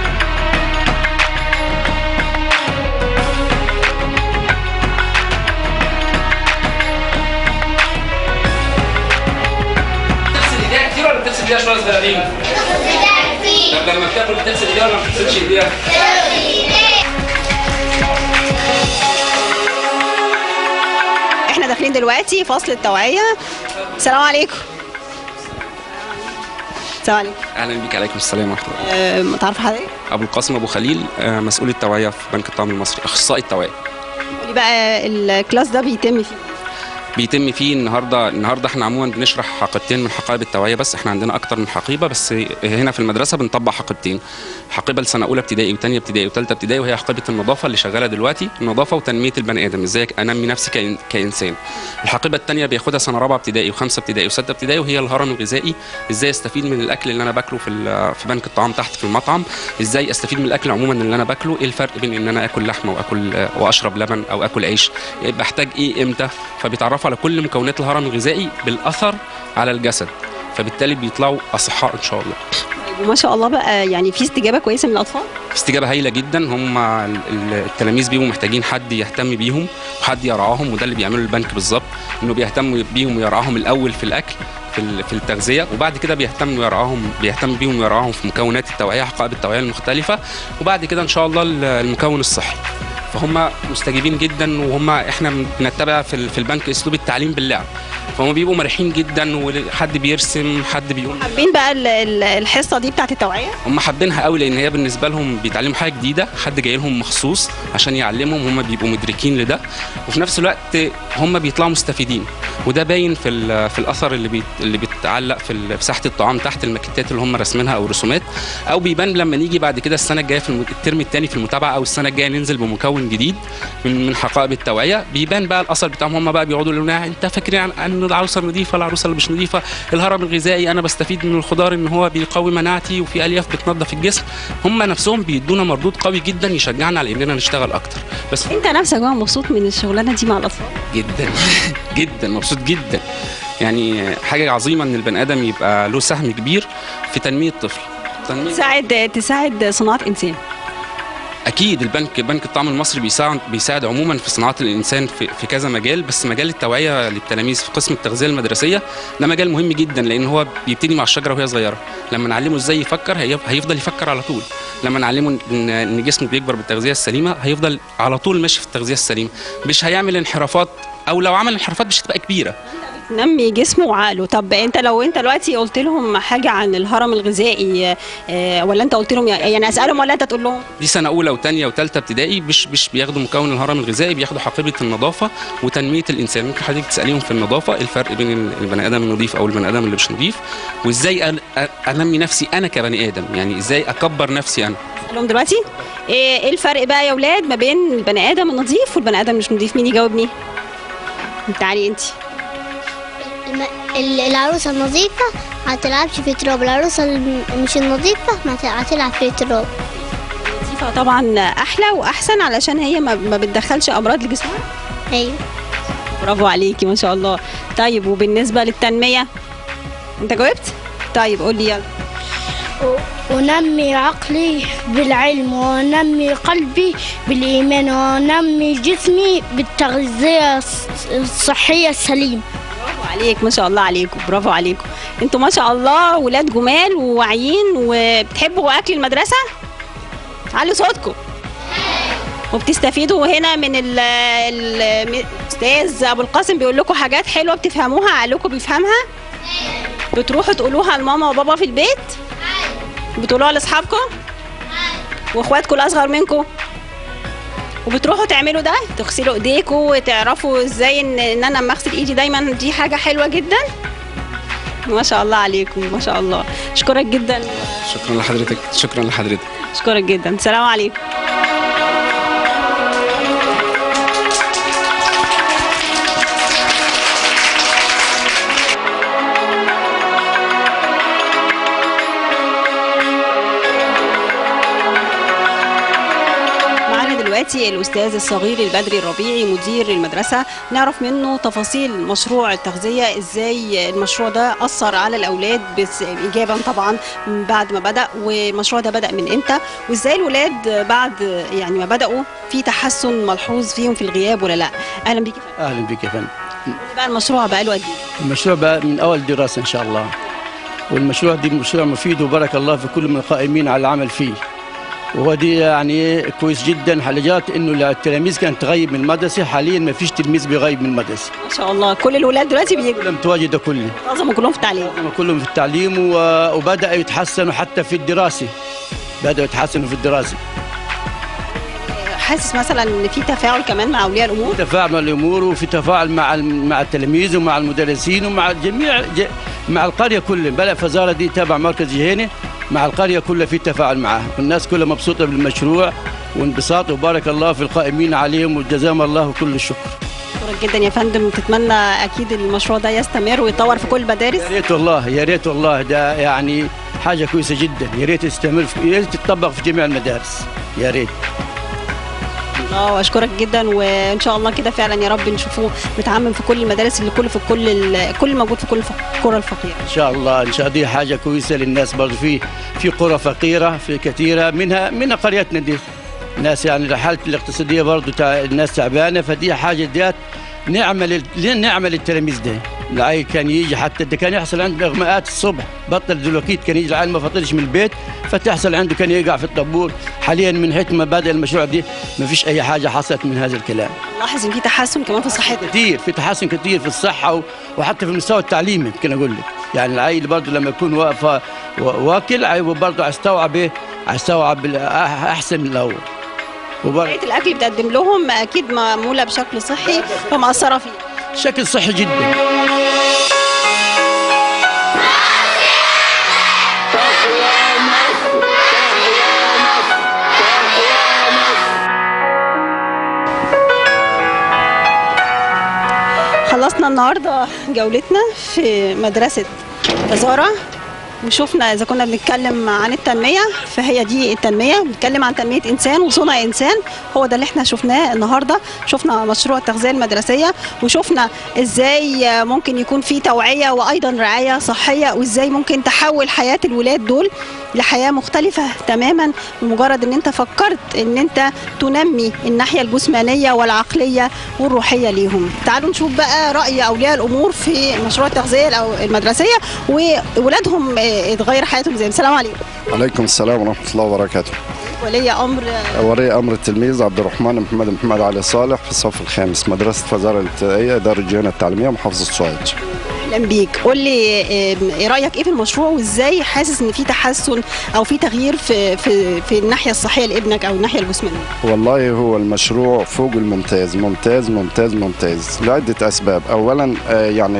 بتغسل ايديها شويه صغيرين. طب لما بتاكل بتغسل ايديها ولا ما بتغسلش ايديها؟ احنا داخلين دلوقتي فصل التوعيه. السلام عليكم. السلام عليكم. اهلا بيك. عليكم السلام ورحمه الله. تعرف حضرتك؟ ابو القاسم ابو خليل، مسؤول التوعيه في بنك الطعام المصري، اخصائي التوعيه. قولي بقى الكلاس ده بيتم فيه النهارده احنا عموما بنشرح حقيبتين من حقائب التوعيه، بس احنا عندنا اكتر من حقيبه، بس هنا في المدرسه بنطبق حقيبتين. حقيبه لسنه اولى ابتدائي وثانيه ابتدائي وثالثه ابتدائي، وهي حقيبه النظافه اللي شغاله دلوقتي، النظافه وتنميه البني ادم، ازاي انمي نفسي كانسان. الحقيبه الثانيه بياخدها سنه رابعه ابتدائي وخمسه ابتدائي وسته ابتدائي، وهي الهرم الغذائي، ازاي استفيد من الاكل اللي انا باكله في بنك الطعام تحت في المطعم، ازاي استفيد من الاكل عموما اللي انا باكله، ايه الفرق بين ان انا اكل لحمه واشرب لبن او اكل عيش، بحتاج ايه امتى. فبيتعرفك بيتعرفوا على كل مكونات الهرم الغذائي بالاثر على الجسد، فبالتالي بيطلعوا اصحاء ان شاء الله. وما شاء الله بقى يعني في استجابه كويسه من الاطفال؟ استجابه هايله جدا. هم التلاميذ بيبقوا محتاجين حد يهتم بيهم وحد يرعاهم، وده اللي بيعمله البنك بالظبط، انه بيهتم بيهم ويرعاهم الاول في الاكل في التغذيه، وبعد كده بيهتم بيهم ويرعاهم في مكونات التوعيه، حقائب التوعيه المختلفه، وبعد كده ان شاء الله المكون الصحي. فهم مستجيبين جدا، وهم احنا بنتبع في البنك اسلوب التعليم باللعب، فهم بيبقوا مرحين جدا، وحد بيرسم، حد بيقول. حابين بقى الحصه دي بتاعت التوعيه؟ هم حابينها قوي، لان هي بالنسبه لهم بيتعلموا حاجه جديده، حد جاي لهم مخصوص عشان يعلمهم، هم بيبقوا مدركين لده، وفي نفس الوقت هم بيطلعوا مستفيدين، وده باين في الاثر اللي بيتعلق في ساحه الطعام تحت الماكيتات اللي هم راسمينها او رسومات، او بيبان لما نيجي بعد كده السنه الجايه في الترم الثاني في المتابعه، او السنه الجايه ننزل بمكون جديد من حقائب التوعيه، بيبان بقى الاثر بتاعهم. هم بقى بيقعدوا يقولوا لنا انت فاكرين ان العروسه نظيفه، العروسه اللي مش نظيفه، الهرم الغذائي انا بستفيد من الخضار ان هو بيقوي مناعتي وفي الياف بتنظف الجسم. هم نفسهم بيدونا مردود قوي جدا يشجعنا على اننا نشتغل اكتر. بس انت نفسك بقى مبسوط من الشغلانه دي مع الاطفال؟ جدا جدا مبسوط جدا. يعني حاجه عظيمه ان البني ادم يبقى له سهم كبير في تنميه الطفل. تساعد صناعه انسان. اكيد بنك الطعام المصري بيساعد عموما في صناعه الانسان في كذا مجال، بس مجال التوعيه للتلاميذ في قسم التغذيه المدرسيه ده مجال مهم جدا، لان هو بيبتدي مع الشجره وهي صغيره. لما نعلمه ازاي يفكر هيفضل يفكر على طول. لما نعلمه ان جسمه بيكبر بالتغذيه السليمه هيفضل على طول ماشي في التغذيه السليمه، مش هيعمل انحرافات، او لو عمل انحرافات مش هتبقى كبيره. نمي جسمه وعقله. طب لو انت دلوقتي قلت لهم حاجه عن الهرم الغذائي، ولا انت قلت لهم يعني اسالهم ولا انت تقول لهم؟ دي سنه اولى وثانيه وثالثه ابتدائي مش بياخدوا مكون الهرم الغذائي، بياخدوا حقيبه النظافه وتنميه الانسان. ممكن حضرتك تساليهم في النظافه الفرق بين البني ادم النظيف او البني ادم اللي مش نظيف، وازاي انمي نفسي انا كبني ادم، يعني ازاي اكبر نفسي انا. اسالهم دلوقتي ايه الفرق بقى يا اولاد ما بين البني ادم النظيف والبني ادم مش نظيف؟ مين يجاوبني؟ تعالي انت. العروسة النظيفة ما تلعبش في تراب، العروسة مش النظيفة ما هتلعب في تراب. النظيفة طبعا أحلى وأحسن علشان هي ما بتدخلش أمراض لجسمها. أيوة برافو عليكي ما شاء الله. طيب وبالنسبة للتنمية أنت جاوبت؟ طيب قولي يلا. ونمي عقلي بالعلم، ونمي قلبي بالإيمان، ونمي جسمي بالتغذية الصحية السليمة. برافو عليك ما شاء الله عليكم، برافو عليكم. انتوا ما شاء الله ولاد جمال وواعيين وبتحبوا اكل المدرسه؟ علوا صوتكم. وبتستفيدوا هنا من الاستاذ ابو القاسم بيقول لكم حاجات حلوه بتفهموها، عقلكم بيفهمها؟ بتروحوا تقولوها لماما وبابا في البيت؟ بتقولوها لاصحابكم؟ واخواتكم الاصغر منكم؟ وبتروحوا تعملوا ده، تغسلوا ايديكم وتعرفوا ازاي ان انا لما اغسل ايدي دايما دي حاجه حلوه جدا. ما شاء الله عليكم ما شاء الله. اشكرك جدا. شكرا لحضرتك. شكرا لحضرتك. اشكرك جدا. السلام عليكم. دلوقتي الأستاذ الصغير البدري الربيعي مدير المدرسة، نعرف منه تفاصيل مشروع التغذية، ازاي المشروع ده أثر على الأولاد إيجابا طبعا بعد ما بدأ، والمشروع ده بدأ من إمتى، وازاي الأولاد بعد يعني ما بدأوا في تحسن ملحوظ فيهم في الغياب ولا لا. أهلا بيك. أهلا بيك يا فندم. بقى المشروع بقى له قد إيه؟ المشروع بقى من أول دراسة إن شاء الله، والمشروع دي مشروع مفيد وبارك الله في كل من القائمين على العمل فيه، وهو دي يعني كويس جدا. حاجات انه التلاميذ كانت تغيب من المدرسه، حاليا ما فيش تلميذ بيغيب من المدرسه ما شاء الله. كل الاولاد دلوقتي كلهم متواجده، معظمهم كلهم في التعليم، كلهم في التعليم، وبداوا يتحسنوا حتى في الدراسه، بداوا يتحسنوا في الدراسه. حاسس مثلا ان في تفاعل كمان مع اولياء الامور؟ في تفاعل مع الامور، وفي تفاعل مع التلاميذ ومع المدرسين ومع الجميع، مع القريه كلها. بلا الفزاره دي تابع مركز جهينه، مع القريه كلها في تفاعل معها، والناس كلها مبسوطه بالمشروع وانبساط، وبارك الله في القائمين عليهم وجزاهم الله كل الشكر. شكرا جدا يا فندم. تتمنى اكيد المشروع ده يستمر ويتطور في كل المدارس؟ يا ريت والله، يا ريت والله، ده يعني حاجه كويسه جدا، يا ريت يستمر، يا ريت يتطبق في جميع المدارس، يا ريت. الله، واشكرك جدا، وان شاء الله كده فعلا يا رب نشوفه متعمم في كل المدارس اللي كل موجود في كل القرى الفقيره. ان شاء الله، ان شاء الله دي حاجه كويسه للناس برضه. في قرى فقيره في كثيره منها قريتنا دي، ناس يعني الحاله الاقتصاديه برضه الناس تعبانه، فدي حاجه ديت نعمل للتلاميذ ده. العيل كان يجي حتى ده كان يحصل عنده اغماءات الصبح، بطل دلوقتي كان يجي العيل ما فطرش من البيت فتحصل عنده كان يقع في الطابور. حاليا من حيث ما بدا المشروع دي ما فيش اي حاجه حصلت من هذا الكلام. لاحظ ان في تحسن كمان في صحتنا كتير، في تحسن كتير في الصحه وحتى في المستوى التعليمي. يمكن اقول لك يعني العيل برضه لما يكون واكل برضه هيستوعب احسن من الاول. طريقه الاكل اللي بتقدم لهم اكيد معموله بشكل صحي فمأثره فيه شكل صحي جدا. خلصنا النهارده جولتنا في مدرسه وزاره، وشوفنا اذا كنا بنتكلم عن التنميه فهي دي التنميه، بنتكلم عن تنميه انسان وصنع انسان، هو ده اللي احنا شفناه النهارده. شفنا مشروع التغذيه المدرسيه، وشفنا ازاي ممكن يكون في توعيه وايضا رعايه صحيه، وازاي ممكن تحول حياه الولاد دول لحياه مختلفه تماما بمجرد ان انت فكرت ان انت تنمي الناحيه الجسمانيه والعقليه والروحيه ليهم. تعالوا نشوف بقى راي اولياء الامور في مشروع التغذيه المدرسيه وولادهم اتغير حياتهم ازاي. السلام عليكم. وعليكم السلام ورحمه الله وبركاته. ولي امر التلميذ عبد الرحمن محمد علي صالح في الصف الخامس، مدرسه وزاره الابتدائيه، اداره الجهه التعليميه، محافظه سوهاج. اهلا بيك. قول لي ايه رايك في المشروع، وازاي حاسس ان في تحسن او في تغيير في الناحيه الصحيه لابنك او الناحيه الجسمانيه؟ والله هو المشروع فوق الممتاز، ممتاز ممتاز ممتاز لعده اسباب. اولا يعني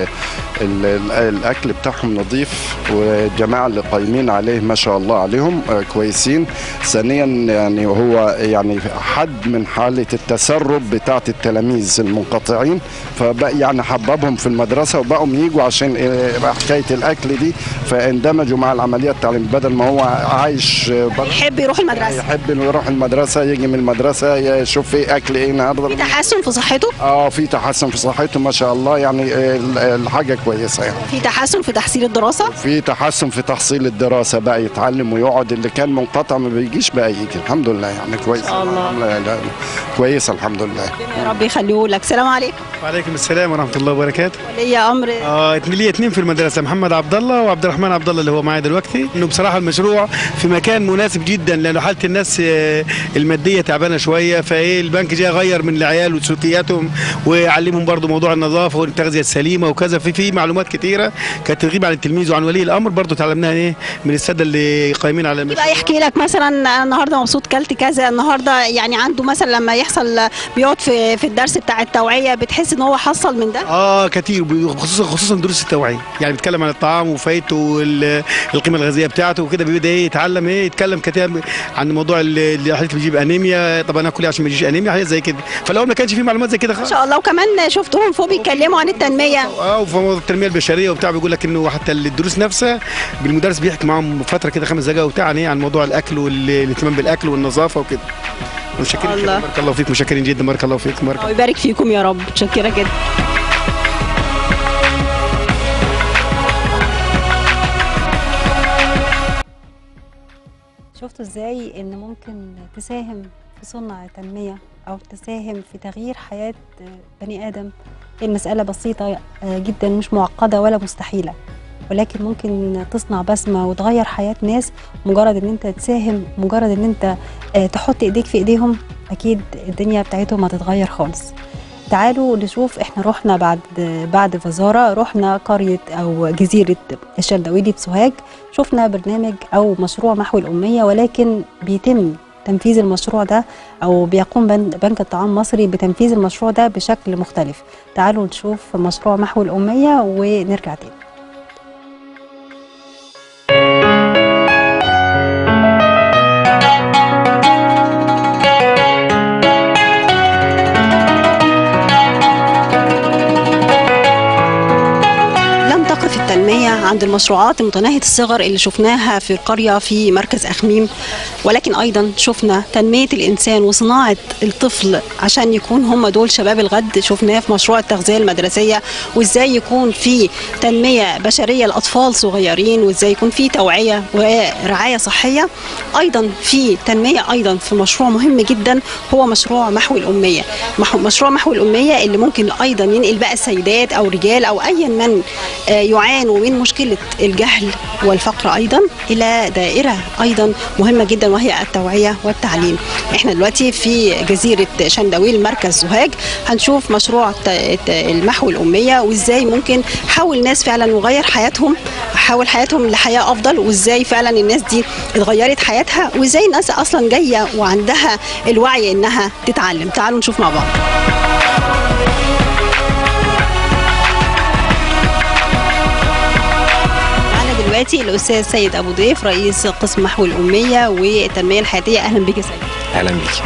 الاكل بتاعهم نظيف، والجماعه اللي قايمين عليه ما شاء الله عليهم كويسين. ثانيا يعني هو يعني حد من حاله التسرب بتاعه التلاميذ المنقطعين، فبقى يعني حببهم في المدرسه وبقوا ييجوا عشان حكايه الاكل دي، فاندمجوا مع العمليه التعليميه. بدل ما هو عايش يحب يروح المدرسه، يحب يروح المدرسه، يجي من المدرسه يشوف في اكل ايه النهارده. في تحسن في صحته؟ في تحسن في صحته ما شاء الله، يعني الحاجه كويسه يعني. في تحسن في تحصيل الدراسه؟ في تحسن في تحصيل الدراسه، بقى يتعلم ويقعد، اللي كان منقطع ما بيجيش بقى يجي. الحمد لله يعني كويس. الله كويسه الحمد لله. يا رب يخليه لك. السلام عليكم. وعليكم السلام ورحمه الله وبركاته. ولي امر ليا اتنين في المدرسه، محمد عبد الله وعبد الرحمن عبد الله اللي هو معايا دلوقتي. انه بصراحه المشروع في مكان مناسب جدا، لانه حاله الناس الماديه تعبانه شويه، فايه البنك جاي غير من العيال وسلوكياتهم ويعلمهم برضو موضوع النظافه والتغذيه السليمه وكذا. في معلومات كتيره كانت تغيب عن التلميذ وعن ولي الامر، برضو تعلمناها من الساده اللي قايمين على المشروع. يبقى يحكي لك مثلا انا النهارده مبسوط كلت كذا النهارده، يعني عنده مثلا لما يحصل بيقعد في الدرس بتاع التوعيه بتحس ان هو حصل من ده؟ كتير، خصوصا دروس التوعيه، يعني بيتكلم عن الطعام وفايدته والقيمه الغذائيه بتاعته وكده، بيبدا يتعلم يتكلم كتير عن موضوع اللي حضرتك بيجيب انيميا، طب انا اكل عشان ما يجيش انيميا، حاجات زي كده. فلو ما كانش في معلومات زي كده ما شاء الله. وكمان شفتهم فوق بيتكلموا عن التنميه وفي موضوع التنميه البشريه وبتاع، بيقول لك انه حتى الدروس نفسها بالمدرس بيحكي معاهم فتره كده 5 دقائق وبتاع عن موضوع الاكل والاهتمام بالاكل والنظافه وكده. متشكرين، بارك الله فيك، متشكرين جدا، بارك الله فيك، الله ويبارك فيكم يا رب. متشكره جدا. شفتوا ازاي ان ممكن تساهم في صنع تنمية او تساهم في تغيير حياة بني ادم؟ المسألة بسيطة جدا، مش معقدة ولا مستحيلة، ولكن ممكن تصنع بسمة وتغير حياة ناس. مجرد ان انت تساهم، مجرد ان انت تحط ايديك في ايديهم، اكيد الدنيا بتاعتهم هتتغير خالص. تعالوا نشوف، احنا رحنا بعد وزارة، رحنا قرية او جزيرة الشردويلي بسوهاج، شفنا برنامج او مشروع محو الأمية، ولكن بيتم تنفيذ المشروع ده او بيقوم بنك الطعام المصري بتنفيذ المشروع ده بشكل مختلف. تعالوا نشوف مشروع محو الأمية ونرجع تاني. الأمية عند المشروعات المتناهية الصغر اللي شفناها في القرية في مركز أخميم، ولكن أيضا شفنا تنمية الإنسان وصناعة الطفل عشان يكون هم دول شباب الغد. شفناه في مشروع التغذية المدرسية، وإزاي يكون في تنمية بشرية لأطفال صغيرين، وإزاي يكون في توعية ورعاية صحية. أيضا في تنمية أيضا في مشروع مهم جدا هو مشروع محو الأمية. مشروع محو الأمية اللي ممكن أيضا ينقل بقى السيدات أو رجال أو أيا من يعانوا من مشكلة الجهل والفقر أيضا إلى دائرة أيضا مهمة جدا وهي التوعية والتعليم. احنا دلوقتي في جزيرة شندويل مركز سوهاج، هنشوف مشروع المحو الأمية وإزاي ممكن حاول الناس فعلا يغير حياتهم، حاول حياتهم لحياة أفضل، وإزاي فعلا الناس دي اتغيرت حياتها، وإزاي الناس أصلا جاية وعندها الوعي إنها تتعلم. تعالوا نشوف مع بعض. دلوقتي الأستاذ سيد أبو ضيف رئيس قسم محو الأمية والتنمية الحياتية. أهلا بك يا سيد. أهلا بك.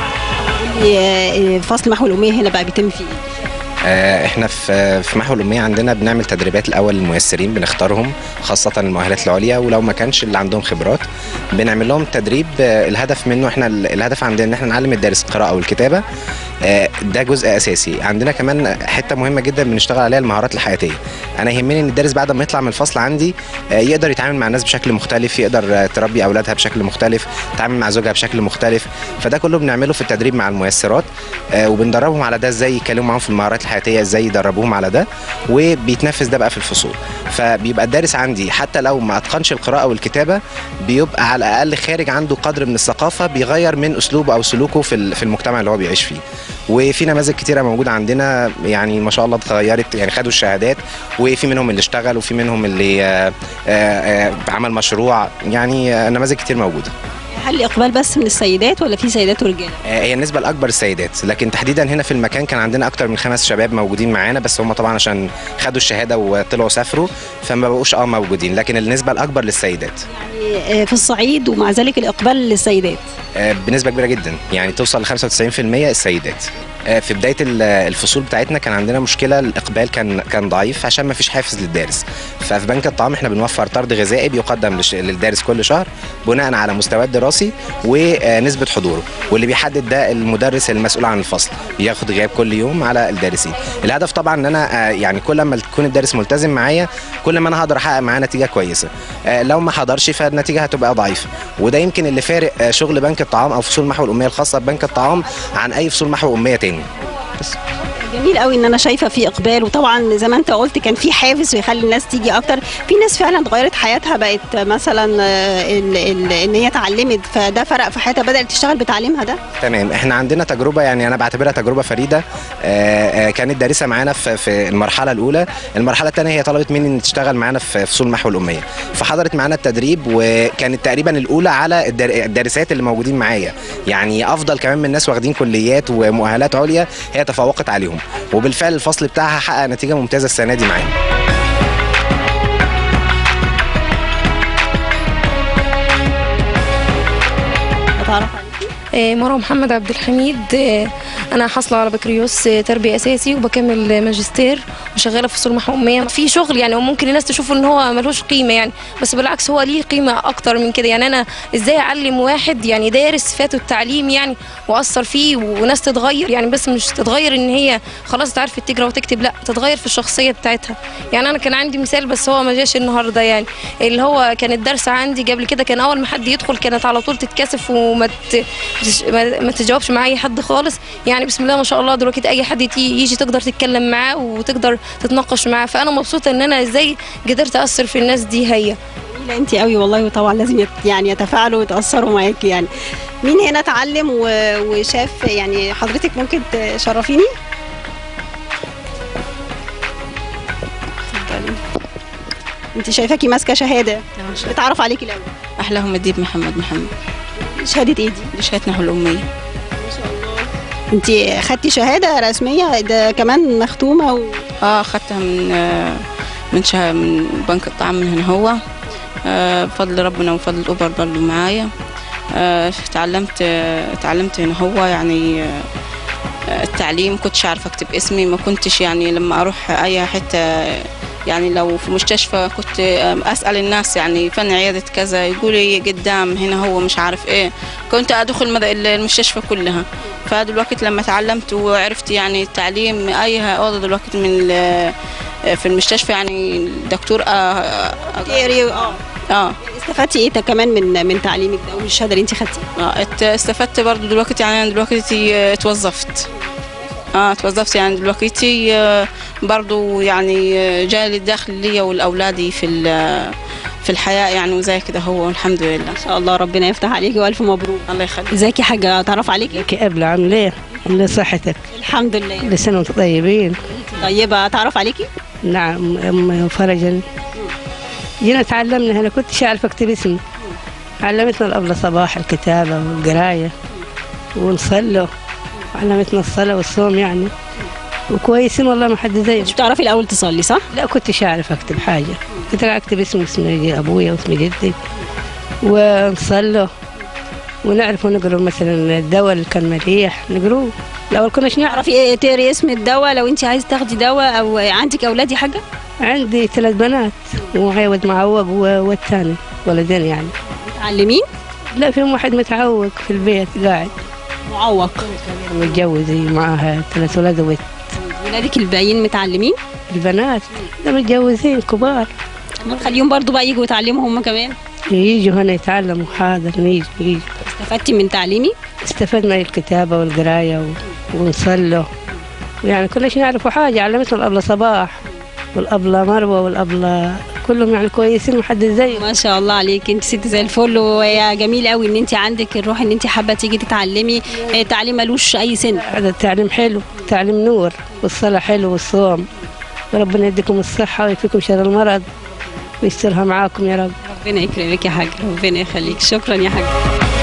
فصل محو الأمية هنا بقى بيتم فيه احنا في محو الأمية عندنا بنعمل تدريبات الأول للميسرين، بنختارهم خاصة المؤهلات العليا، ولو ما كانش اللي عندهم خبرات بنعمل لهم تدريب. الهدف منه احنا الهدف عندنا ان احنا نعلم الدارس القراءة والكتابة، ده جزء اساسي. عندنا كمان حته مهمه جدا بنشتغل عليها المهارات الحياتيه. انا يهمني ان الدارس بعد ما يطلع من الفصل عندي يقدر يتعامل مع الناس بشكل مختلف، يقدر تربي اولادها بشكل مختلف، يتعامل مع زوجها بشكل مختلف. فده كله بنعمله في التدريب مع الميسرات، وبندربهم على ده، ازاي يتكلموا معاهم في المهارات الحياتيه، ازاي يدربوهم على ده، وبيتنفذ ده بقى في الفصول. فبيبقى الدارس عندي حتى لو ما اتقنش القراءه والكتابه بيبقى على الاقل خارج عنده قدر من الثقافه، بيغير من اسلوبه او سلوكه في المجتمع اللي هو بيعيش فيه. وفي نماذج كتيره موجوده عندنا يعني ما شاء الله اتغيرت، يعني خدوا الشهادات، وفي منهم اللي اشتغل وفي منهم اللي عمل مشروع، يعني نماذج كتير موجوده. هل الاقبال بس من السيدات ولا في سيدات ورجاله؟ هي النسبه الاكبر السيدات، لكن تحديدا هنا في المكان كان عندنا اكتر من 5 شباب موجودين معانا، بس هم طبعا عشان خدوا الشهاده وطلعوا سافروا فما بقوش موجودين، لكن النسبه الاكبر للسيدات. يعني في الصعيد ومع ذلك الاقبال للسيدات بنسبه كبيره جدا، يعني توصل ل 95% السيدات. في بدايه الفصول بتاعتنا كان عندنا مشكله، الاقبال كان ضعيف عشان ما فيش حافز للدارس. ففي بنك الطعام احنا بنوفر طرد غذائي بيقدم للدارس كل شهر بناء على مستواه الدراسي ونسبه حضوره، واللي بيحدد ده المدرس المسؤول عن الفصل، بياخد غياب كل يوم على الدارسين. الهدف طبعا ان انا يعني كل ما تكون الدارس ملتزم معايا كل ما انا هقدر احقق معاه نتيجه كويسه. لو ما حضرش فالنتيجه هتبقى ضعيفه، وده يمكن اللي فارق شغل بنك الطعام او فصول محو الاميه الخاصه ببنك الطعام عن اي فصول محو اميه تاني. بس جميل قوي ان انا شايفه في اقبال، وطبعا زي ما انت قلت كان في حافز ويخلي الناس تيجي اكتر. في ناس فعلا اتغيرت حياتها، بقت مثلا ان هي اتعلمت فده فرق في حياتها، بدات تشتغل بتعليمها ده. تمام، احنا عندنا تجربه يعني انا بعتبرها تجربه فريده. كانت دارسه معانا في المرحله الاولى، المرحله الثانيه هي طلبت مني ان تشتغل معانا في فصول محو الاميه، فحضرت معانا التدريب وكانت تقريبا الاولى على الدارسات اللي موجودين معايا، يعني افضل كمان من ناس واخدين كليات ومؤهلات عليا هي تفوقت عليهم، وبالفعل الفصل بتاعها حقق نتيجه ممتازه السنه دي معانا. مروه محمد عبد الحميد، انا حاصله على بكالوريوس تربيه اساسي وبكمل ماجستير وشغاله في فصول محو اميه. في شغل يعني ممكن الناس تشوفه ان هو ملوش قيمه يعني، بس بالعكس هو ليه قيمه اكتر من كده. يعني انا ازاي اعلم واحد يعني دارس فاته التعليم يعني واثر فيه وناس تتغير، يعني بس مش تتغير ان هي خلاص تعرف تقرا وتكتب، لا تتغير في الشخصيه بتاعتها. يعني انا كان عندي مثال بس هو ما جاش النهارده، يعني اللي هو كان الدرس عندي قبل كده كان اول ما حد يدخل كانت على طول تتكسف وما تجاوبش مع اي حد خالص. يعني بسم الله ما شاء الله دلوقتي اي حد يجي تقدر تتكلم معاه وتقدر تتناقش معاه. فانا مبسوطه ان انا ازاي قدرت اثر في الناس دي. هي لا انت قوي والله، وطبعا لازم يعني يتفاعلوا ويتاثروا معاكي. يعني مين هنا اتعلم وشاف؟ يعني حضرتك ممكن تشرفيني؟ انت شايفاكي ماسكه شهاده، اتعرف عليكي الاول. احلاهم الديب محمد. شهاده ايه دي؟ دي شهاده محو الاميه. ما شاء الله. انت خدتي شهاده رسميه ده كمان مختومه خدتها من بنك الطعام من هنا هو، بفضل ربنا وفضل الأوبر برضه معايا. اتعلمت هنا هو، يعني التعليم كنتش عارفه اكتب اسمي، ما كنتش يعني لما اروح اي حته يعني لو في مستشفى كنت اسال الناس يعني فين عياده كذا، يقولوا لي قدام هنا، هو مش عارف ايه. كنت ادخل المستشفى كلها. فدلوقتي لما تعلمت وعرفت يعني التعليم اي اوضه دلوقتي من في المستشفى، يعني الدكتور استفدتي ايه كمان من تعليمك ده ومن الشهاده اللي انت خدتيها؟ استفدت برضو دلوقتي، يعني انا دلوقتي اتوظفت. اتوظفت يعني دلوقتي برضو يعني جالي الدخل ليا ولاولادي في الحياه يعني، وزي كده هو الحمد لله. ان شاء الله ربنا يفتح عليكي والف مبروك. الله يخليك. ازيك يا حاجه؟ اتعرف عليكي؟ ازيك يا قبل، عامله ايه؟ عامله صحتك؟ الحمد لله. كل سنه وانتم طيبين. طيبه. اتعرف عليكي؟ نعم، ام فرجا. جينا تعلمنا هنا، كنتش اعرف اكتب اسمي. علمتنا الأبلة صباح الكتابه والقرايه ونصلوا، علمتنا الصلاه والصوم يعني، وكويسين والله ما حد زيهم. كنت بتعرفي الاول تصلي صح؟ لا كنتش اعرف اكتب حاجه، كنت اكتب اسم ابويا واسم جدي ونصلوا ونعرف نقرا مثلا الدواء اللي كان مليح نقروه. الاول كناش نعرف ايه تقري اسم الدواء لو انت عايز تاخدي دواء. او عندك اولادي حاجه؟ عندي 3 بنات وعوض معوق والثاني ولدين يعني. متعلمين؟ لا فيهم واحد متعوق في البيت قاعد. معوق؟ متجوز معاها 3 ولاد وبنت. ولادك الباقيين متعلمين؟ البنات لا متجوزين كبار. نخليهم برضو بقى يجوا يتعلموا هم كمان؟ يجوا هنا يتعلموا. حاضر نيجي. استفدتي من تعليمي؟ استفدنا الكتابة والقراية ونصلوا يعني، كلش نعرفوا حاجة. علمتنا الأبلة صباح والأبلة مروة والأبلة كلهم يعني كويسين محد زي. ما شاء الله عليك، انت ست زي الفل. ويا جميل قوي ان انت عندك الروح ان انت حابه تيجي تتعلمي. التعليم ملوش اي سن. هذا التعليم حلو، التعليم نور، والصلاة حلو والصوم. وربنا يديكم الصحة ويكفيكم شر المرض ويسترها معاكم يا رب. ربنا يكرمك يا حاج، ربنا يخليك. شكرا يا حاج.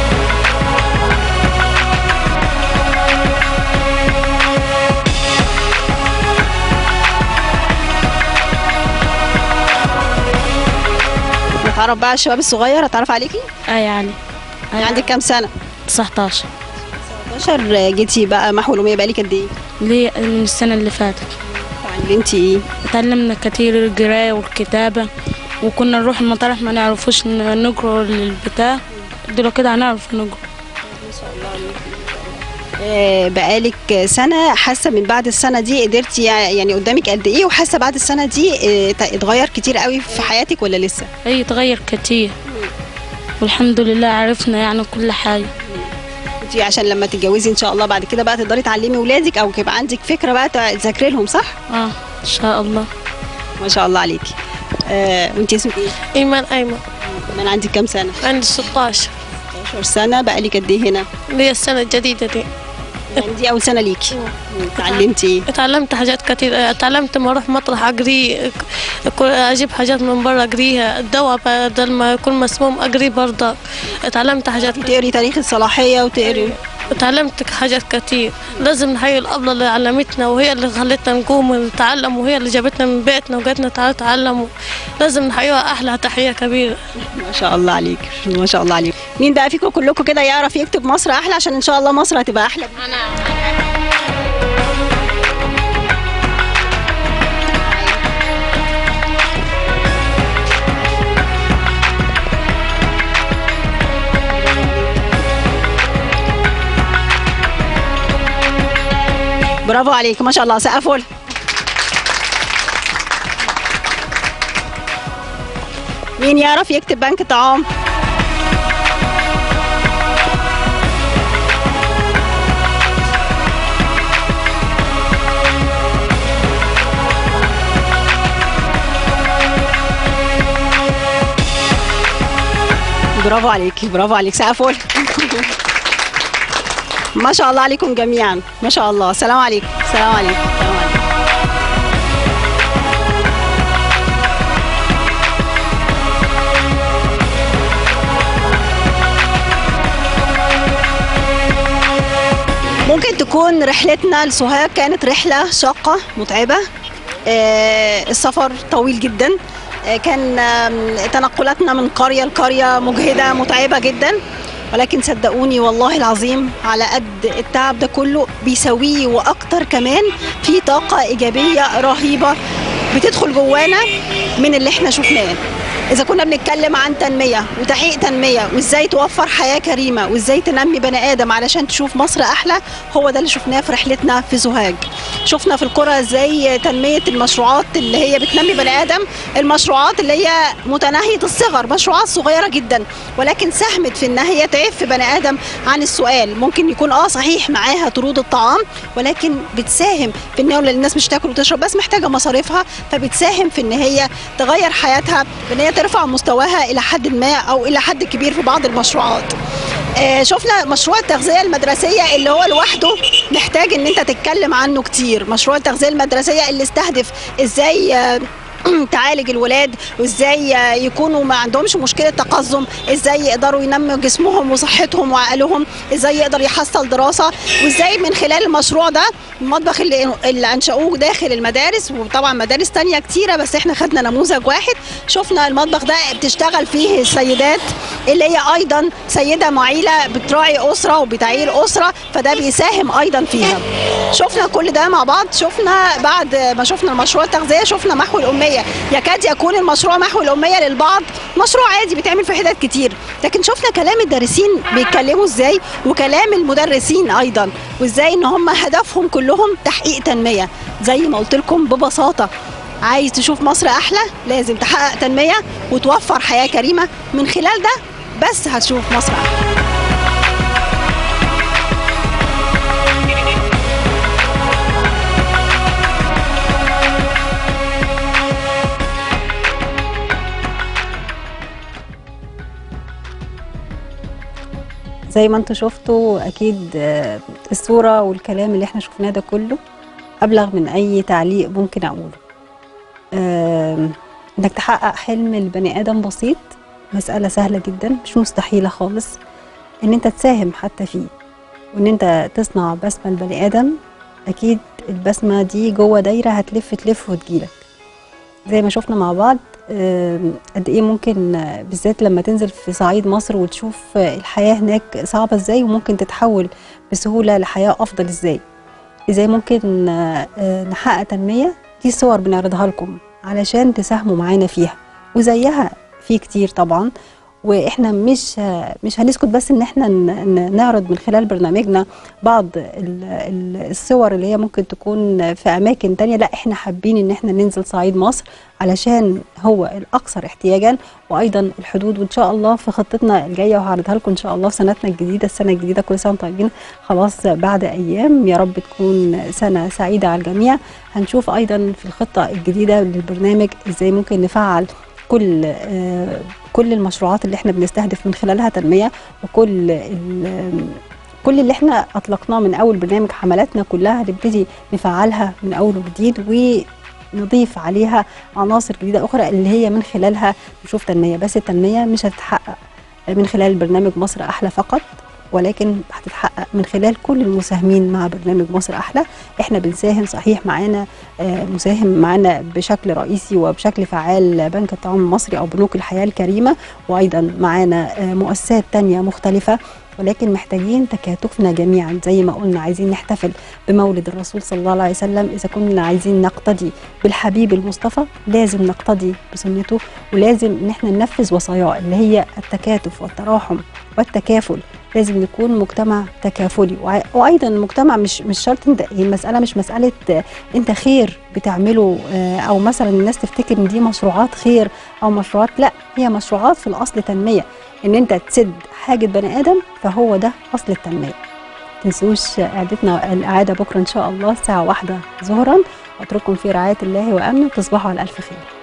نتعرف بقى على الشباب الصغير. اتعرف عليكي؟ يعني عندك كام سنه؟ 19. جيتي بقى محو الأمية بقالك قد ايه؟ ليه من السنه اللي فاتت. اتعلمتي ايه؟ اتعلمنا كتير القرايه والكتابه، وكنا نروح المطارح ما نعرفوش نقرا البتاع، دلوقتي كده هنعرف نقرا. ما شاء الله عليكي. بقالك سنه، حاسه من بعد السنه دي قدرتي يعني قدامك قد ايه؟ وحاسه بعد السنه دي اتغير كتير قوي في حياتك ولا لسه؟ اي اتغير كتير والحمد لله، عرفنا يعني كل حاجه. انتي عشان لما تتجوزي ان شاء الله بعد كده بقى تقدري تعلمي ولادك، او يبقى عندك فكره بقى تذاكري لهم صح؟ ان شاء الله. ما شاء الله عليكي. وانتي اسمك ايه؟ ايمان. ايمن. عندك كام سنه؟ عندي 16 سنه. بقالك قد ايه هنا؟ لي السنه الجديده دي. يعني دي اول سنه ليكي. اتعلمتي ايه؟ اتعلمت حاجات كتير. اتعلمت ما اروح مطرح اقري، اجيب حاجات من بره اقريها، الدواء بدل ما يكون مسموم اقري برضه. اتعلمت حاجات تقري تاريخ الصلاحيه وتقري. اتعلمت حاجات كتير. لازم نحيي الأبلة اللي علمتنا، وهي اللي خلتنا نقوم ونتعلم، وهي اللي جابتنا من بيتنا وقالتنا تعالوا تعلموا. لازم نحييها أحلى تحية كبيرة. ما شاء الله عليك، ما شاء الله عليك. مين بقى فيكم كلكم كده يعرف يكتب مصر أحلى؟ عشان إن شاء الله مصر هتبقى أحلى. برافو عليك، ما شاء الله. سقفوا لها. مين يعرف يكتب بنك طعام؟ برافو عليك، برافو عليك. سقفوا لها. ما شاء الله عليكم جميعا، ما شاء الله. السلام عليكم. السلام عليكم. السلام عليكم. ممكن تكون رحلتنا لسوهاج كانت رحلة شاقة متعبة. السفر طويل جدا. كان تنقلاتنا من قرية لقرية مجهدة متعبة جدا، ولكن صدقوني والله العظيم على قد التعب ده كله بيساويه واكتر كمان. في طاقة ايجابية رهيبة بتدخل جوانا من اللي احنا شفناه. إذا كنا بنتكلم عن تنمية وتحقيق تنمية وإزاي توفر حياة كريمة وإزاي تنمي بني آدم علشان تشوف مصر أحلى، هو ده اللي شفناه في رحلتنا في سوهاج. شفنا في القرى إزاي تنمية المشروعات اللي هي بتنمي بني آدم، المشروعات اللي هي متناهية الصغر، مشروعات صغيرة جدا ولكن ساهمت في إنها هي تعف بني آدم عن السؤال. ممكن يكون صحيح معاها طرود الطعام، ولكن بتساهم في إن الناس مش تاكل وتشرب بس، محتاجة مصاريفها، فبتساهم في إن هي تغير حياتها، بإن هي ترفع مستواها إلى حد ما أو إلى حد كبير في بعض المشروعات. شفنا مشروع التغذية المدرسية اللي هو لوحده محتاج إن أنت تتكلم عنه كتير. مشروع التغذية المدرسية اللي استهدف إزاي تعالج الولاد وازاي يكونوا ما عندهمش مشكله تقزم، ازاي يقدروا ينموا جسمهم وصحتهم وعقلهم، ازاي يقدر يحصل دراسه، وازاي من خلال المشروع ده المطبخ اللي انشأوه داخل المدارس، وطبعا مدارس تانية كتيره بس احنا خدنا نموذج واحد. شفنا المطبخ ده بتشتغل فيه السيدات اللي هي ايضا سيده معيله بتراعي اسره وبتعيل اسره، فده بيساهم ايضا فيها. شفنا كل ده مع بعض. شفنا بعد ما شفنا المشروع التغذيه شفنا محو الاميه. يكاد يكون المشروع محو الأمية للبعض مشروع عادي بيتعمل في حتت كتير، لكن شفنا كلام الدارسين بيتكلموا ازاي وكلام المدرسين ايضا، وازاي ان هم هدفهم كلهم تحقيق تنمية. زي ما قلت لكم ببساطة، عايز تشوف مصر احلى لازم تحقق تنمية وتوفر حياة كريمة، من خلال ده بس هتشوف مصر احلى. زي ما انتوا شفتوا اكيد الصورة والكلام اللي احنا شفناه ده كله ابلغ من اي تعليق ممكن اقوله. انك تحقق حلم البني ادم بسيط، مسألة سهلة جدا مش مستحيلة خالص. ان انت تساهم حتى فيه وان انت تصنع بسمة البني ادم، اكيد البسمة دي جوه دايرة هتلف تلف وتجيلك. زي ما شفنا مع بعض قد ايه ممكن بالذات لما تنزل في صعيد مصر وتشوف الحياة هناك صعبة ازاي، وممكن تتحول بسهولة لحياة افضل ازاي ممكن نحقق تنمية. دي صور بنعرضها لكم علشان تساهموا معانا فيها، وزيها في كتير طبعا. واحنا مش هنسكت بس ان احنا نعرض من خلال برنامجنا بعض الصور اللي هي ممكن تكون في اماكن تانية، لا احنا حابين ان احنا ننزل صعيد مصر علشان هو الاكثر احتياجا وايضا الحدود. وان شاء الله في خطتنا الجايه وهعرضها لكم ان شاء الله في سنتنا الجديده، السنه الجديده كل سنه طيبين، خلاص بعد ايام يا رب تكون سنه سعيده على الجميع. هنشوف ايضا في الخطه الجديده للبرنامج ازاي ممكن نفعل كل المشروعات اللي احنا بنستهدف من خلالها تنمية، وكل اللي احنا اطلقناه من اول برنامج. حملاتنا كلها هنبتدي نفعلها من اول وجديد ونضيف عليها عناصر جديدة اخرى اللي هي من خلالها نشوف تنمية. بس التنمية مش هتتحقق من خلال برنامج مصر احلى فقط، ولكن هتتحقق من خلال كل المساهمين مع برنامج مصر أحلى. احنا بنساهم صحيح، معانا مساهم معانا بشكل رئيسي وبشكل فعال بنك الطعام المصري أو بنوك الحياة الكريمة، وأيضا معانا مؤسسات تانية مختلفة، ولكن محتاجين تكاتفنا جميعا. زي ما قلنا عايزين نحتفل بمولد الرسول صلى الله عليه وسلم، إذا كنا عايزين نقتدي بالحبيب المصطفى لازم نقتدي بسنته، ولازم ان احنا ننفذ وصاياه اللي هي التكاتف والتراحم والتكافل. لازم نكون مجتمع تكافلي، وايضا المجتمع مش شرط المساله مش مساله انت خير بتعمله او مثلا الناس تفتكر ان دي مشروعات خير او مشروعات، لا هي مشروعات في الاصل تنميه، ان انت تسد حاجه بني ادم فهو ده اصل التنميه. تنسوش قعدتنا الاعاده بكره ان شاء الله الساعه 1 ظهرا، واترككم في رعايه الله وامنه، تصبحوا على الف خير.